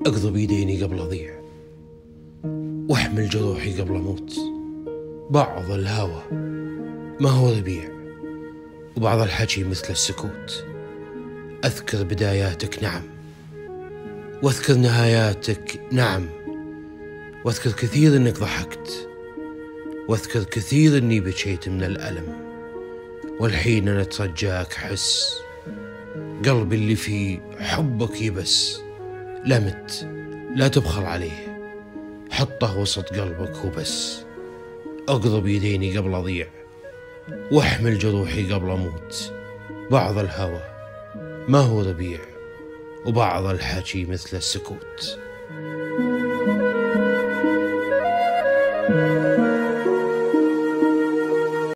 اقضب يديني قبل اضيع، واحمل جروحي قبل اموت. بعض الهوى ما هو ربيع، وبعض الحكي مثل السكوت. اذكر بداياتك نعم، واذكر نهاياتك نعم، واذكر كثير انك ضحكت، واذكر كثير اني بكيت من الألم. والحين انا اترجاك حس، قلبي اللي فيه حبك يبس. لا مت، لا تبخل عليه، حطه وسط قلبك وبس. اقضب يديني قبل اضيع، واحمل جروحي قبل اموت. بعض الهوى ما هو ربيع، وبعض الحكي مثل السكوت.